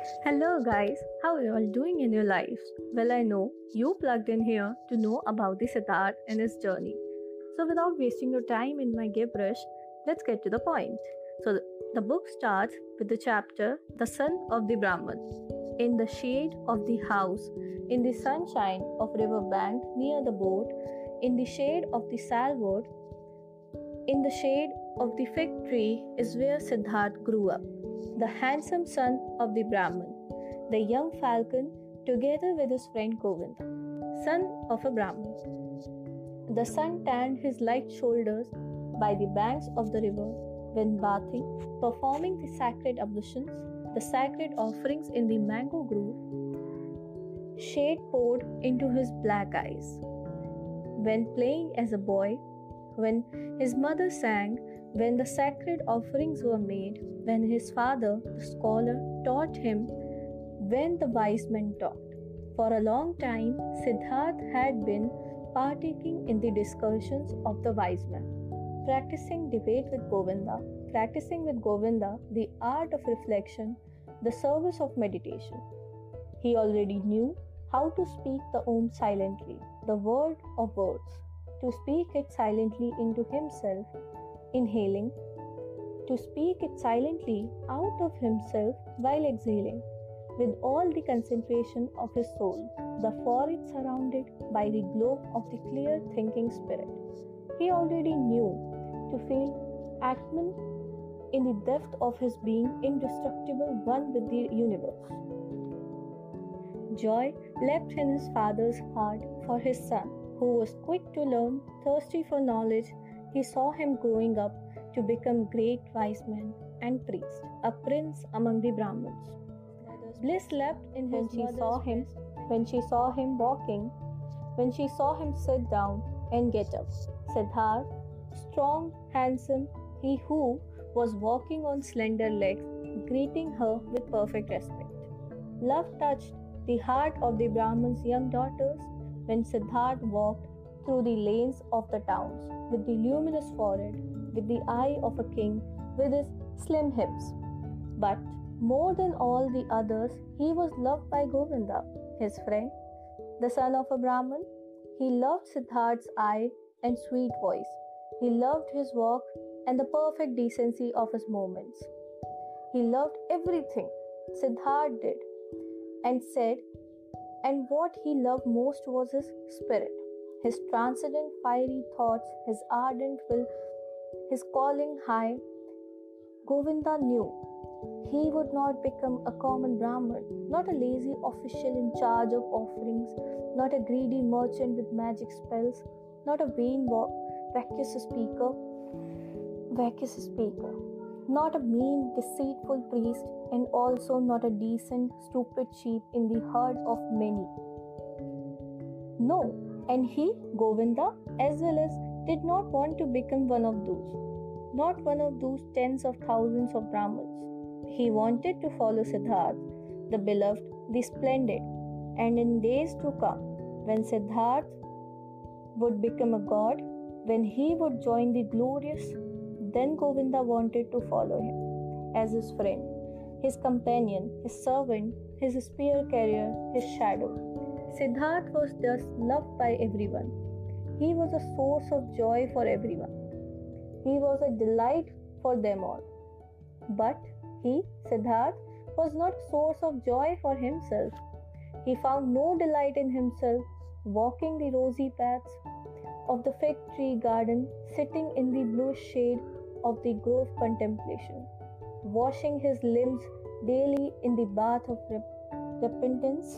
Hello, guys. How are you all doing in your lives? Well, I know you plugged in here to know about the Siddharth and his journey. So, without wasting your time in my gibberish, let's get to the point. So, the book starts with the chapter The Son of the Brahman. In the shade of the house, in the sunshine of river bank near the boat, in the shade of the salwood, in the shade of the fig tree is where Siddharth grew up, the handsome son of the Brahman, the young falcon, together with his friend Govinda, son of a Brahman. The sun tanned his light shoulders by the banks of the river when bathing, performing the sacred ablutions, the sacred offerings in the mango grove. Shade poured into his black eyes. When playing as a boy, when his mother sang, when the sacred offerings were made, when his father, the scholar, taught him, when the wise men talked. For a long time, Siddharth had been partaking in the discussions of the wise men, practicing debate with Govinda, practicing with Govinda the art of reflection, the service of meditation. He already knew how to speak the Om silently, the word of words, to speak it silently into himself, inhaling, to speak it silently out of himself while exhaling, with all the concentration of his soul, the forehead surrounded by the glow of the clear thinking spirit. He already knew to feel Atman in the depth of his being, indestructible, one with the universe. Joy leapt in his father's heart for his son, who was quick to learn, thirsty for knowledge. He saw him growing up to become great wise man and priest, a prince among the Brahmins. Bliss leapt in his when she saw him walking, when she saw him sit down and get up. Siddharth, strong, handsome, he who was walking on slender legs, greeting her with perfect respect. Love touched the heart of the Brahmins' young daughters when Siddharth walked through the lanes of the towns with the luminous forehead, with the eye of a king, with his slim hips. But more than all the others, he was loved by Govinda, his friend, the son of a Brahmin. He loved Siddharth's eye and sweet voice. He loved his walk and the perfect decency of his movements. He loved everything Siddharth did and said, and what he loved most was his spirit, his transcendent fiery thoughts, his ardent will, his calling high. Govinda knew he would not become a common Brahmin, not a lazy official in charge of offerings, not a greedy merchant with magic spells, not a vain vacuous speaker, not a mean, deceitful priest, and also not a decent, stupid sheep in the herd of many. No, and he, Govinda, as well as did not want to become one of those, not one of those tens of thousands of Brahmins. He wanted to follow Siddharth, the beloved, the splendid, and in days to come, when Siddharth would become a god, when he would join the glorious, then Govinda wanted to follow him as his friend, his companion, his servant, his spear carrier, his shadow. Siddharth was thus loved by everyone. He was a source of joy for everyone. He was a delight for them all. But he, Siddharth, was not a source of joy for himself. He found no delight in himself, walking the rosy paths of the fig tree garden, sitting in the blue shade of the grove contemplation, washing his limbs daily in the bath of repentance,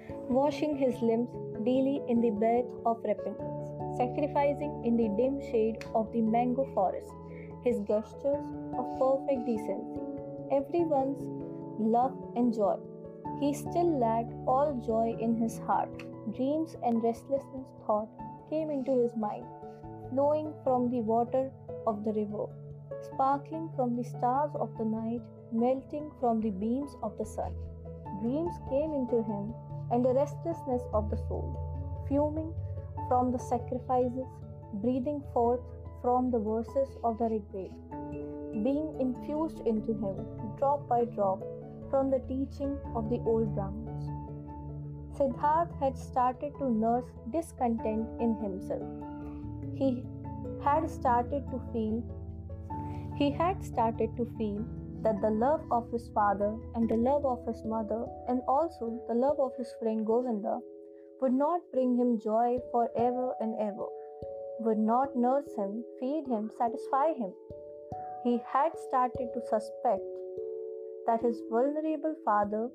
sacrificing in the dim shade of the mango forest, his gestures of perfect decency, everyone's love and joy. He still lacked all joy in his heart. Dreams and restlessness thought came into his mind, flowing from the water of the river, sparkling from the stars of the night, melting from the beams of the sun. Dreams came into him, and the restlessness of the soul, fuming from the sacrifices, breathing forth from the verses of the Rig Veda, being infused into him, drop by drop, from the teaching of the old Brahmins. Siddhartha had started to nurse discontent in himself. He had started to feel that the love of his father and the love of his mother and also the love of his friend Govinda would not bring him joy forever and ever, would not nurse him, feed him, satisfy him. He had started to suspect that his vulnerable father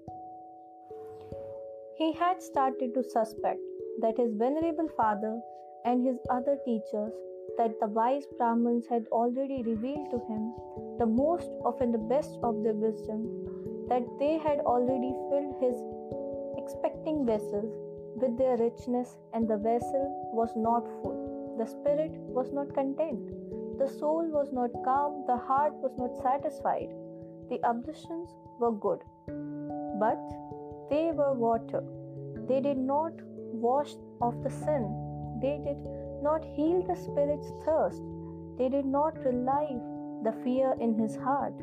and his other teachers, that the wise Brahmins had already revealed to him the most of and the best of their wisdom, that they had already filled his expecting vessels with their richness, and the vessel was not full, the spirit was not content, the soul was not calm, the heart was not satisfied. The ablutions were good, but they were water. They did not wash off the sin. They did not heal the spirit's thirst. They did not relieve the fear in his heart.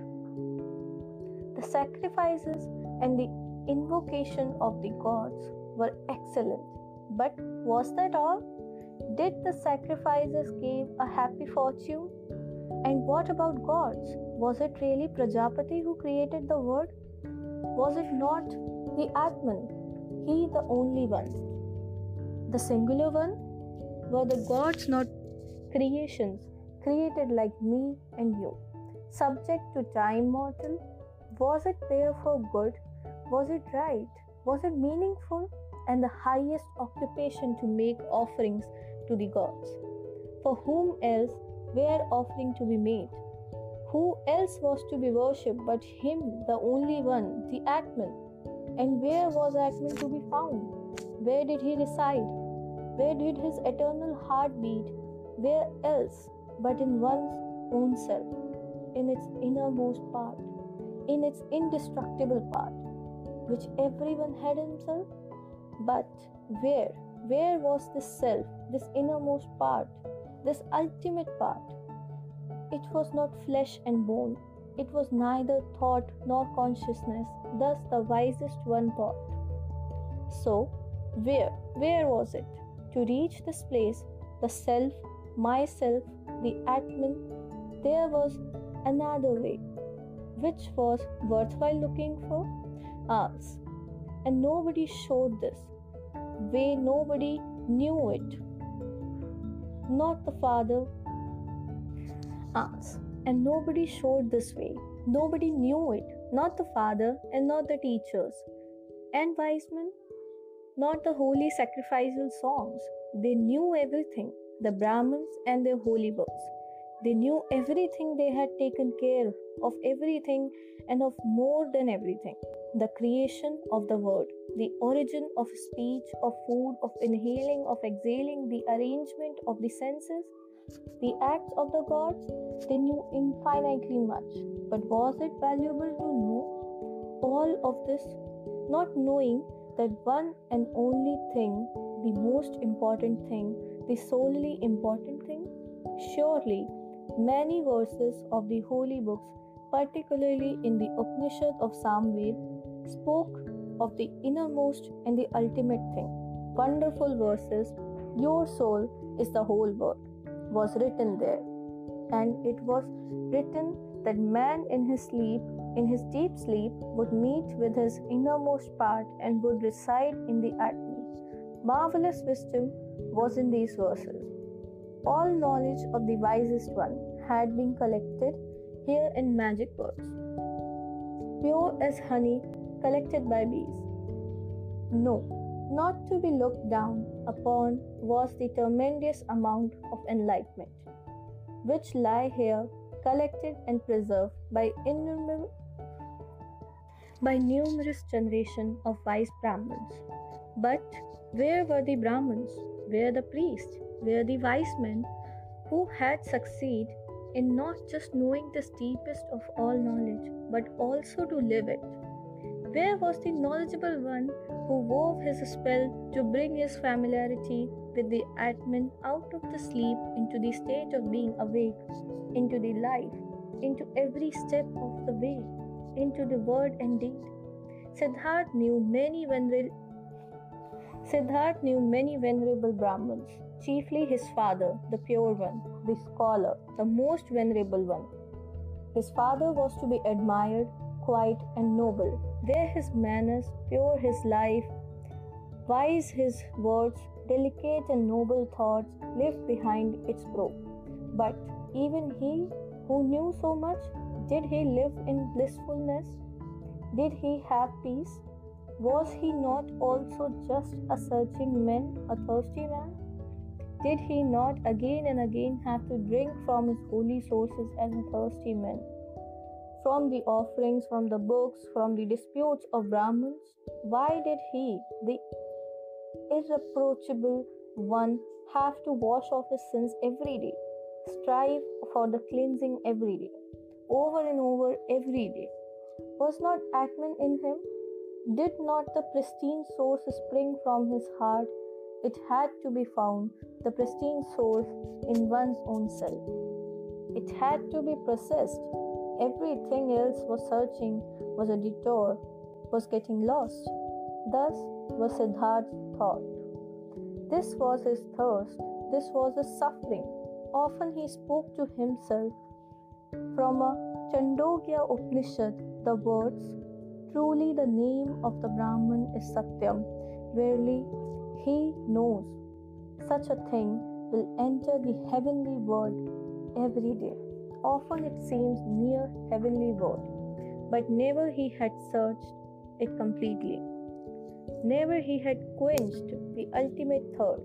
The sacrifices and the invocation of the gods were excellent. But was that all? Did the sacrifices give a happy fortune? And what about gods? Was it really Prajapati who created the world? Was it not the Atman, he the only one, the singular one? Were the gods not creations created like me and you, subject to time mortal? Was it therefore good? Was it right? Was it meaningful? And the highest occupation to make offerings to the gods? For whom else were offering to be made? Who else was to be worshipped but him, the only one, the Atman? And where was Atman to be found? Where did he reside? Where did his eternal heart beat? Where else but in one's own self, in its innermost part, in its indestructible part, which everyone had himself? But where? Where was this self, this innermost part, this ultimate part? It was not flesh and bone. It was neither thought nor consciousness. Thus the wisest one thought. So, where was it? To reach this place, the self, myself, the Atman, there was another way, which was worthwhile looking for? Ours. And nobody showed this way, nobody knew it. Not the Father, us. And nobody showed this way. Nobody knew it. Not the Father and not the teachers. And wise men? Not the holy sacrificial songs. They knew everything. The Brahmins and their holy books. They knew everything. They had taken care of everything and of more than everything. The creation of the word, the origin of speech, of food, of inhaling, of exhaling, the arrangement of the senses, the acts of the gods. They knew infinitely much. But was it valuable to know all of this, not knowing that one and only thing, the most important thing, the solely important thing? Surely, many verses of the holy books, particularly in the Upanishad of Samved, spoke of the innermost and the ultimate thing. Wonderful verses, your soul is the whole world, was written there. And it was written that man in his sleep, in his deep sleep, would meet with his innermost part and would reside in the Atman. Marvelous wisdom was in these verses. All knowledge of the wisest one had been collected here in magic words, pure as honey collected by bees. No, not to be looked down upon was the tremendous amount of enlightenment, which lie here collected and preserved by numerous generations of wise Brahmins. But where were the Brahmins? Where the priests? Where the wise men who had succeeded in not just knowing this deepest of all knowledge, but also to live it? Where was the knowledgeable one who wove his spell to bring his familiarity with the Atman out of the sleep into the state of being awake, into the life, into every step of the way, into the word and deed? Siddharth knew many venerable Siddharth knew many venerable Brahmins, chiefly his father, the pure one, the scholar, the most venerable one. His father was to be admired, quiet, and noble. There his manners, pure his life, wise his words, delicate and noble thoughts lived behind its brow. But even he, who knew so much, did he live in blissfulness? Did he have peace? Was he not also just a searching man, a thirsty man? Did he not again and again have to drink from his holy sources as a thirsty man? From the offerings, from the books, from the disputes of Brahmins? Why did he, the irreproachable one, have to wash off his sins every day, strive for the cleansing every day, over and over every day? Was not Atman in him? Did not the pristine source spring from his heart? It had to be found, the pristine source, in one's own self. It had to be processed. Everything else was searching, was a detour, was getting lost. Thus was Siddharth's thought. This was his thirst, this was his suffering. Often he spoke to himself from a Chandogya Upanishad the words, "Truly the name of the Brahman is Satyam. Verily, he knows such a thing will enter the heavenly world every day." Often it seems near heavenly world, but never he had searched it completely. Never he had quenched the ultimate thirst.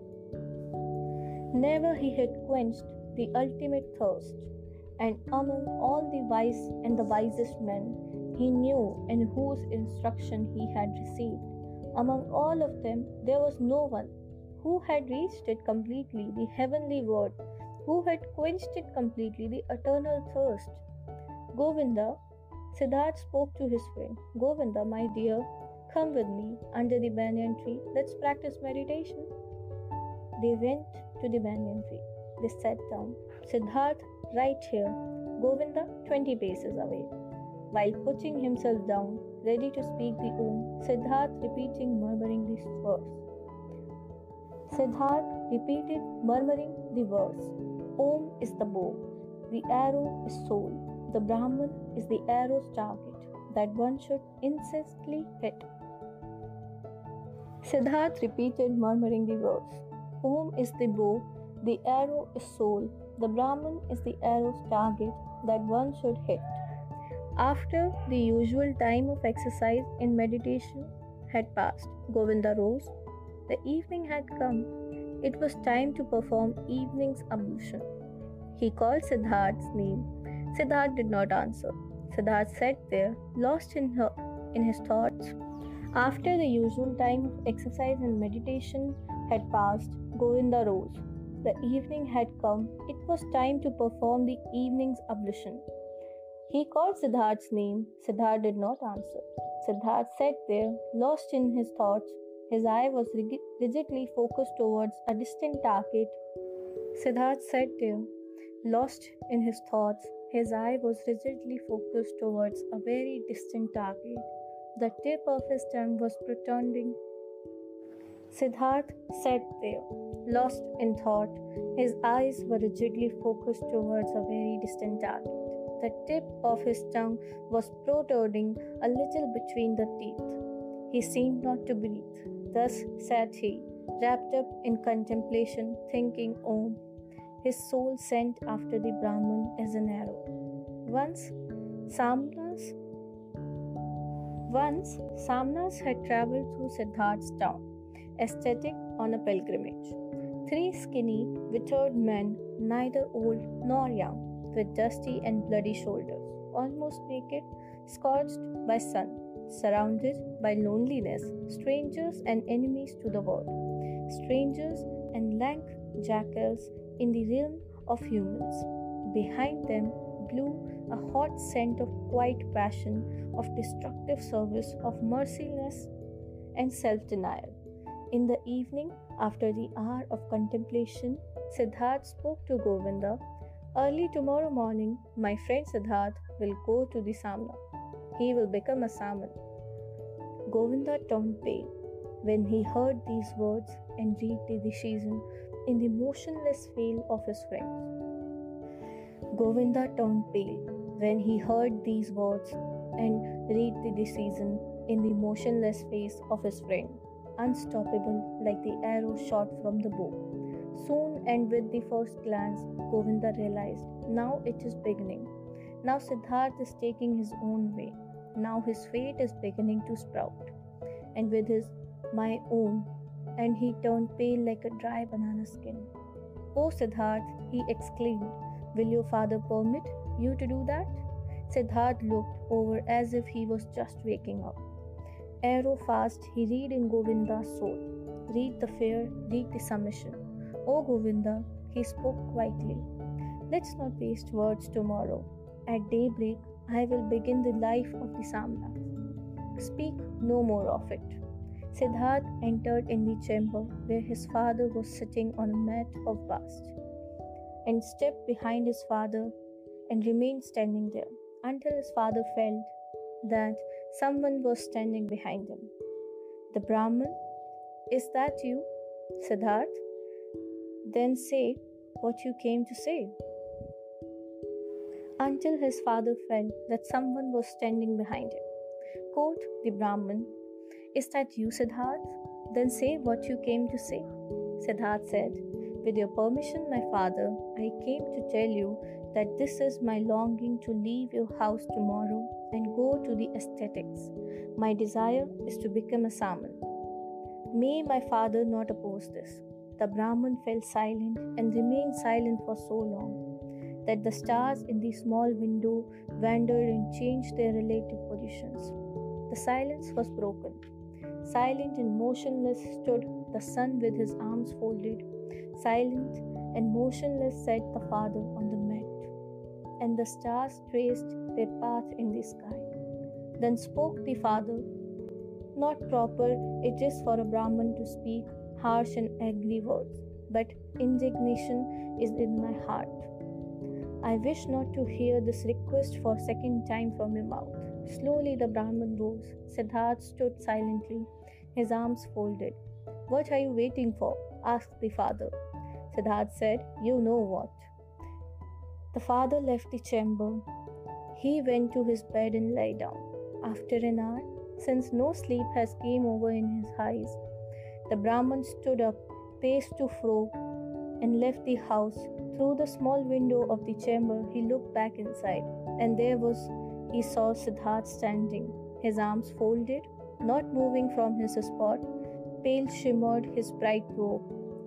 Never he had quenched the ultimate thirst. And among all the wise and the wisest men he knew and whose instruction he had received, among all of them there was no one who had reached it completely, the heavenly word, who had quenched it completely, the eternal thirst. Govinda, Siddharth spoke to his friend. "Govinda, my dear, come with me under the banyan tree. Let's practice meditation." They went to the banyan tree. They sat down. Siddharth right here, Govinda 20 paces away. While putting himself down, ready to speak the Om, Siddharth repeating, murmuring this verse. Siddharth repeated, murmuring the verse. Om is the bow, the arrow is soul, the Brahman is the arrow's target that one should incessantly hit. Siddharth repeated, murmuring the verse. Om is the bow, the arrow is soul, the Brahman is the arrow's target that one should hit. After the usual time of exercise and meditation had passed, Govinda rose. The evening had come. It was time to perform evening's ablution. He called Siddharth's name. Siddharth did not answer. Siddharth sat there, lost in his thoughts. After the usual time of exercise and meditation had passed, Govinda rose. The evening had come. It was time to perform the evening's ablution. He called Siddharth's name. Siddharth did not answer. Siddharth sat there, lost in his thoughts. His eye was rigidly focused towards a distant target. Siddharth sat there, lost in his thoughts. His eye was rigidly focused towards a very distant target. The tip of his tongue was protruding. Siddharth sat there, lost in thought. His eyes were rigidly focused towards a very distant target. The tip of his tongue was protruding a little between the teeth. He seemed not to breathe. Thus sat he, wrapped up in contemplation, thinking Om. His soul sent after the Brahman as an arrow. Once Samnas had travelled through Siddharth's town, aesthetic on a pilgrimage. 3 skinny, withered men, neither old nor young, with dusty and bloody shoulders, almost naked, scorched by sun, surrounded by loneliness, strangers and enemies to the world, strangers and lank jackals in the realm of humans. Behind them blew a hot scent of quiet passion, of destructive service, of mercilessness and self-denial. In the evening, after the hour of contemplation, Siddharth spoke to Govinda. Early tomorrow morning, my friend Siddharth will go to the Samna. He will become a Saman. Govinda turned pale when he heard these words and read the decision in the motionless face of his friend. Govinda turned pale when he heard these words and read the decision in the motionless face of his friend, unstoppable like the arrow shot from the bow. Soon, and with the first glance, Govinda realized now it is beginning. Now Siddharth is taking his own way. Now his fate is beginning to sprout. And with his my own, and he turned pale like a dry banana skin. Oh Siddharth, he exclaimed, will your father permit you to do that? Siddharth looked over as if he was just waking up. Arrow fast, he read in Govinda's soul. Read the fear, read the submission. Oh Govinda, he spoke quietly. Let's not waste words tomorrow. At daybreak, I will begin the life of the Samnas. Speak no more of it. Siddharth entered in the chamber where his father was sitting on a mat of bast, and stepped behind his father and remained standing there until his father felt that someone was standing behind him. The Brahmin, is that you, Siddharth? Then say what you came to say. Until his father felt that someone was standing behind him. Quote the Brahmin, is that you, Siddharth? Then say what you came to say. Siddharth said, with your permission, my father, I came to tell you that this is my longing to leave your house tomorrow and go to the ascetics. My desire is to become a Saman. May my father not oppose this. The Brahmin fell silent and remained silent for so long that the stars in the small window wandered and changed their relative positions. The silence was broken. Silent and motionless stood the son with his arms folded. Silent and motionless sat the father on the mat, and the stars traced their path in the sky. Then spoke the father, not proper it is for a Brahmin to speak harsh and angry words, but indignation is in my heart. I wish not to hear this request for a second time from your mouth. Slowly the Brahmin rose. Siddharth stood silently, his arms folded. What are you waiting for? Asked the father. Siddharth said, you know what. The father left the chamber. He went to his bed and lay down. After an hour, since no sleep has came over in his eyes, the Brahmin stood up, paced to fro, and left the house. Through the small window of the chamber, he looked back inside, and he saw Siddharth standing, his arms folded, not moving from his spot. Pale shimmered his bright robe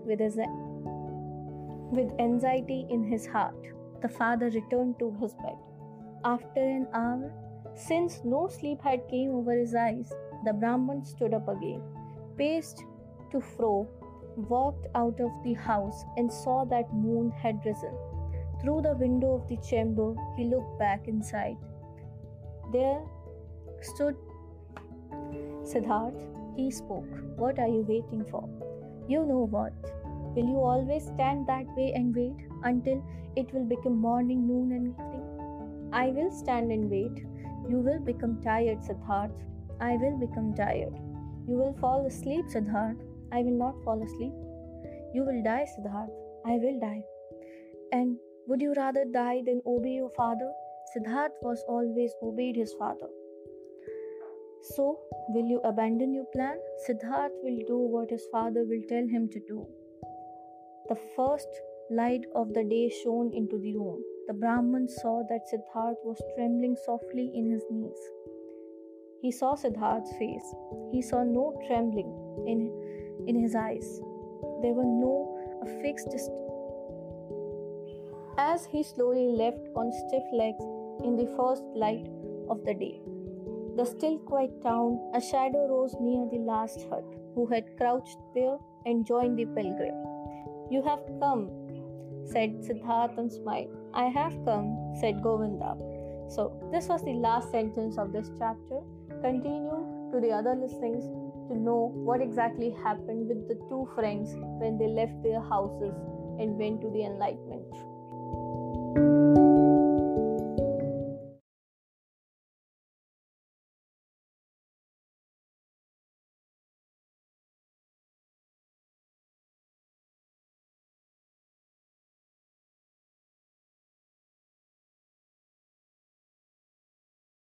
with anxiety in his heart. The father returned to his bed. After an hour, since no sleep had came over his eyes, the Brahmin stood up again, paced to fro, walked out of the house and saw that moon had risen. Through the window of the chamber, he looked back inside. There stood Siddharth. He spoke. What are you waiting for? You know what. Will you always stand that way and wait until it will become morning, noon and evening? I will stand and wait. You will become tired, Siddharth. I will become tired. You will fall asleep, Siddharth. I will not fall asleep. You will die, Siddharth. I will die. And would you rather die than obey your father? Siddharth was always obeyed his father. So, will you abandon your plan? Siddharth will do what his father will tell him to do. The first light of the day shone into the room. The Brahmin saw that Siddharth was trembling softly in his knees. He saw Siddharth's face. He saw no trembling in his eyes. There were no affixed as he slowly left on stiff legs in the first light of the day. The still quiet town, a shadow rose near the last hut, who had crouched there and joined the pilgrim. You have come, said Siddharth and smiled. I have come, said Govinda. So, this was the last sentence of this chapter. Continue to the other listings to know what exactly happened with the two friends when they left their houses and went to the enlightenment.